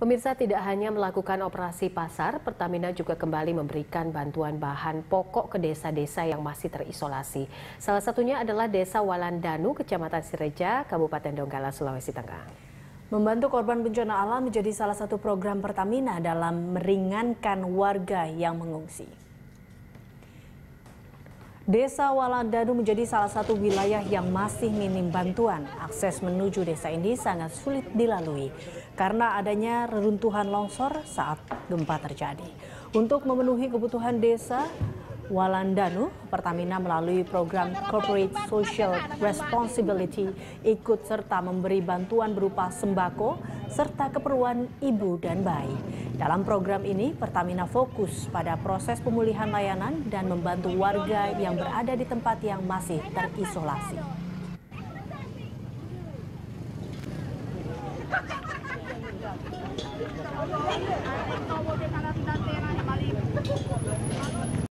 Pemirsa, tidak hanya melakukan operasi pasar, Pertamina juga kembali memberikan bantuan bahan pokok ke desa-desa yang masih terisolasi. Salah satunya adalah Desa Walandanu, Kecamatan Sireja, Kabupaten Donggala, Sulawesi Tengah. Membantu korban bencana alam menjadi salah satu program Pertamina dalam meringankan warga yang mengungsi. Desa Walandanu menjadi salah satu wilayah yang masih minim bantuan. Akses menuju desa ini sangat sulit dilalui karena adanya reruntuhan longsor saat gempa terjadi. Untuk memenuhi kebutuhan desa Walandanu, Pertamina melalui program Corporate Social Responsibility ikut serta memberi bantuan berupa sembako serta keperluan ibu dan bayi. Dalam program ini, Pertamina fokus pada proses pemulihan layanan dan membantu warga yang berada di tempat yang masih terisolasi.